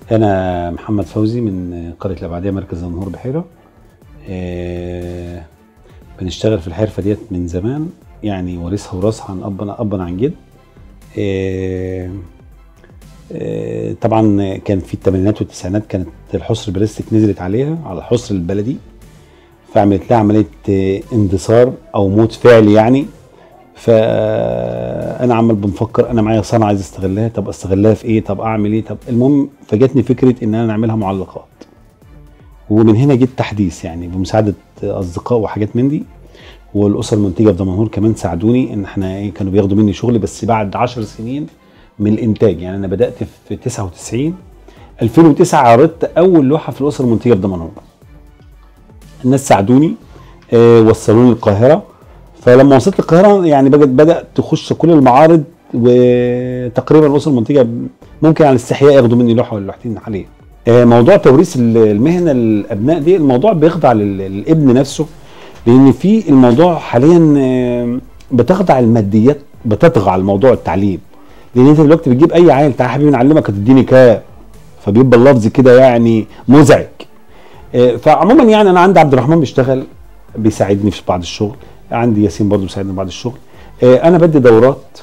أنا محمد فوزي من قرية الأبعدية مركز النهور بحيرة. بنشتغل في الحرفة ديت من زمان، يعني وارثها وراثها عن أبا عن جد. طبعا كان في الثمانينات والتسعينات كانت الحصر البلاستيك نزلت عليها على الحصر البلدي، فعملت لها عملية اندثار أو موت فعلي يعني. فانا عمال بنفكر، انا معايا صنعه عايز استغلها، طب استغلها في ايه، طب اعمل ايه، طب المهم فجاتني فكره ان انا نعملها معلقات. ومن هنا جيت تحديث يعني بمساعده اصدقاء وحاجات من دي، والاسر المنتجه في دمنهور كمان ساعدوني ان احنا ايه، كانوا بياخدوا مني شغل بس بعد 10 سنين من الانتاج. يعني انا بدات في 99 2009 عرضت اول لوحه في الاسر المنتجه في دمنهور. الناس ساعدوني، وصلوني القاهره. فلما وصلت القاهره يعني بدات تخش كل المعارض، وتقريبا الاسر المنتجه ممكن على الاستحياء ياخدوا مني لوحه ولا لوحتين حاليا. موضوع توريث المهنه للابناء دي الموضوع بيخضع للابن نفسه، لان في الموضوع حاليا بتخضع الماديات، بتطغى على موضوع التعليم. لان انت دلوقتي بتجيب اي عيل، تعالى يا حبيبي نعلمك هتديني كام، فبيبقى اللفظ كده يعني مزعج. فعموما يعني انا عندي عبد الرحمن بيشتغل بيساعدني في بعض الشغل، عندي ياسين برضو بيساعدني بعض الشغل. انا بدي دورات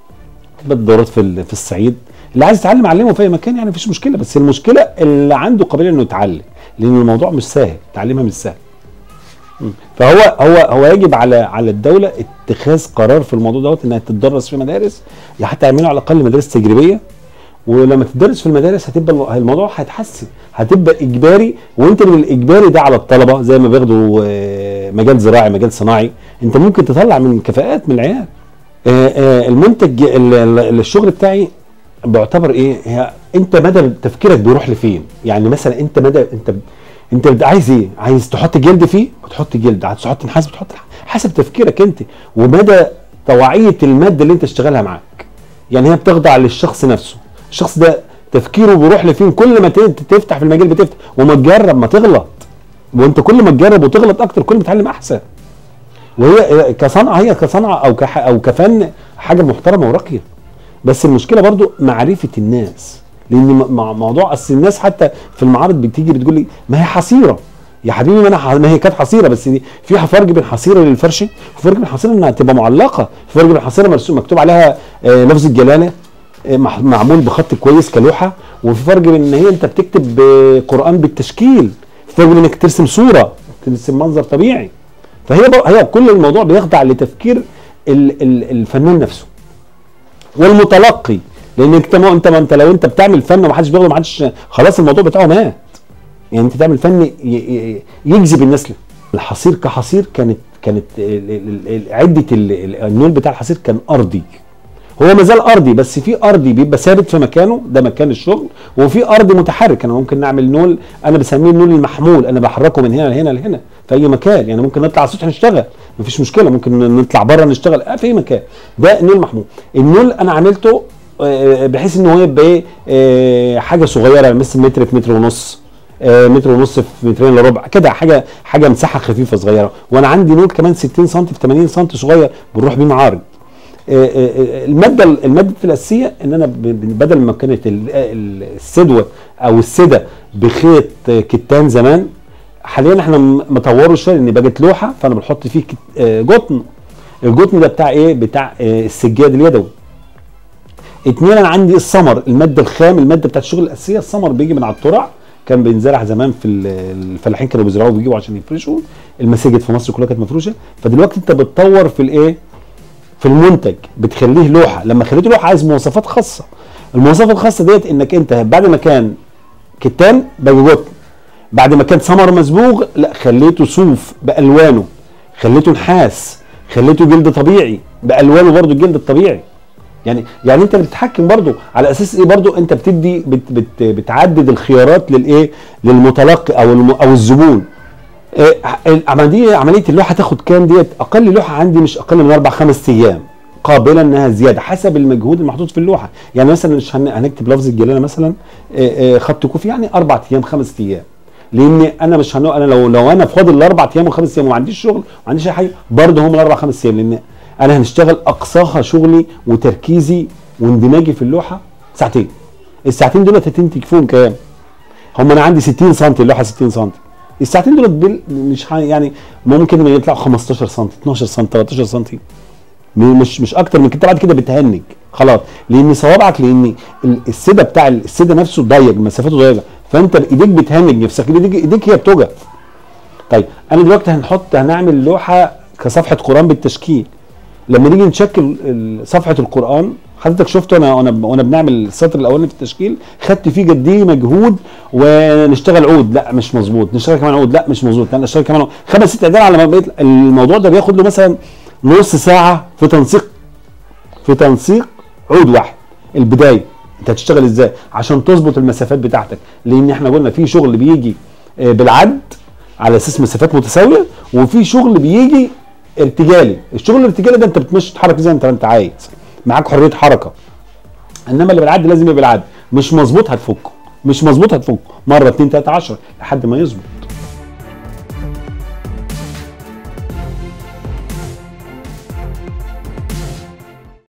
في الصعيد، اللي عايز يتعلم علمه في اي مكان يعني مفيش مشكله، بس المشكله اللي عنده قابليه انه يتعلم، لان الموضوع مش سهل، تعليمها مش سهل. فهو يجب على الدوله اتخاذ قرار في الموضوع دوت، انها تتدرس في مدارس، يا حتى يعملوا على الاقل مدارس تجريبيه. ولما تدرس في المدارس هتبقى الموضوع هيتحسن، هتبقى اجباري، وانت من الاجباري ده على الطلبه زي ما بياخدوا مجال زراعي مجال صناعي، انت ممكن تطلع من كفاءات من العيال. المنتج الشغل بتاعي بيعتبر ايه، هي انت مدى تفكيرك بيروح لفين. يعني مثلا انت مدى انت عايز ايه، عايز تحط جلد فيه بتحط جلد، عايز تحط نحاس بتحط حسب تفكيرك انت ومدى توعيه الماده اللي انت تشتغلها معاك. يعني هي بتخضع للشخص نفسه، الشخص ده تفكيره بيروح لفين. كل ما تفتح في المجال بتفتح، وما تجرب ما تغلط، وانت كل ما تجرب وتغلط اكتر كل ما تتعلم احسن. وهي كصنعه، هي كصنعه او كفن حاجه محترمه وراقيه. بس المشكله برضو معرفه الناس، لان موضوع اصل الناس حتى في المعارض بتيجي بتقول لي ما هي حصيره يا حبيبي، ما هي كانت حصيره، بس في فرق بين حصيره للفرشه وفرق بين حصيره انها تبقى معلقه، في فرق بين حصيره مرسوم مكتوب عليها لفظ الجلاله معمول بخط كويس كلوحه، وفي فرق بين ان هي انت بتكتب قران بالتشكيل، في فرق بين انك ترسم صوره، ترسم منظر طبيعي. هي كل الموضوع بيخضع لتفكير الفنان نفسه والمتلقي. لان انت لو انت بتعمل فن ومحدش بياخده، محدش خلاص الموضوع بتاعه مات. يعني انت تعمل فن يجذب الناس له. الحصير كحصير كانت عده النول بتاع الحصير كان ارضي، هو ما زال ارضي، بس في ارضي بيبقى ثابت في مكانه ده مكان الشغل، وفي ارضي متحرك. انا ممكن نعمل نول، انا بسميه النول المحمول، انا بحركه من هنا لهنا لهنا في اي مكان. يعني ممكن نطلع على السطح نشتغل مفيش مشكله، ممكن نطلع بره نشتغل في اي مكان. ده نول محمول. النول انا عملته بحيث ان هو يبقى ايه، حاجه صغيره مثل متر في متر ونص، متر ونص في مترين الا ربع كده، حاجه مساحه خفيفه صغيره. وانا عندي نول كمان 60 سم في 80 سم صغير بنروح بيه معارض. الماده الاساسيه ان انا بدل ما كانت السدوه او السده بخيط كتان زمان، حاليا احنا مطوره شويه ان بقت لوحه، فانا بنحط فيه جطن. الجطن ده بتاع ايه، بتاع السجاد اليدوي. اتنين، انا عندي السمر، الماده الخام، الماده بتاعت الشغل الاساسيه. السمر بيجي من على الترع، كان بينزرع زمان في الفلاحين كانوا بيزرعوه وبيجيبوا عشان يفرشوا. المساجد في مصر كلها كانت مفروشه. فدلوقتي انت بتطور في الايه، في المنتج، بتخليه لوحه. لما خليته لوحه عايز مواصفات خاصه. المواصفات الخاصه ديت انك انت بعد ما كان كتان بقى جطن، بعد ما كان سمر مصبوغ لا خليته صوف بالوانه، خليته نحاس، خليته جلد طبيعي بالوانه برضو الجلد الطبيعي. يعني انت بتتحكم برضو على اساس ايه، برضو انت بتدي بتعدد الخيارات للايه، للمتلقي او الزبون. عمليه اللوحه تاخد كام ديت؟ اقل لوحه عندي مش اقل من 4-5 ايام، قابله انها زياده حسب المجهود المحطوط في اللوحه. يعني مثلا مش هنكتب لفظ الجلاله مثلا خط كوفي، يعني 4 ايام 5 ايام. لان انا مش انا لو انا فاضل الاربع ايام و5 ايام وما عنديش شغل وما عنديش اي حاجه، برضه هم ال4-5 ايام، لان انا هنشتغل اقصاها شغلي وتركيزي واندماجي في اللوحه ساعتين. الساعتين دول هتنتج فيهم كام؟ هم انا عندي 60 سم، اللوحه 60 سم، الساعتين دول مش يعني ممكن يطلعوا 15 سم 12 سم 13 سم، مش اكتر من كده. بعد كده بتهنج خلاص، لان صوابعك، لان السده بتاع السده نفسه ضيق، مسافته ضيقه، فانت بايديك بتهنج نفسك، ايديك هي بتوجع. طيب انا دلوقتي هنعمل لوحه كصفحه قران بالتشكيل. لما نيجي نشكل صفحه القران، حضرتك شفت وانا بنعمل السطر الاولاني في التشكيل، خدت فيه قد ايه مجهود، ونشتغل عود لا مش مظبوط، نشتغل كمان عود لا مش مظبوط، لا نشتغل كمان عود. 5 6 اعداد على ما بقيت الموضوع ده بياخد له مثلا نص ساعه في تنسيق عود واحد. البدايه انت هتشتغل ازاي عشان تظبط المسافات بتاعتك، لان احنا قلنا في شغل بيجي بالعد على اساس مسافات متساويه، وفي شغل بيجي ارتجالي. الشغل الارتجالي ده انت بتمشي تتحرك زي انت عايز، معاك حريه حركه. انما اللي بالعد لازم يبقى بالعد، مش مظبوط هتفكه، مش مظبوط هتفكه مره 2 3 10 لحد ما يظبط.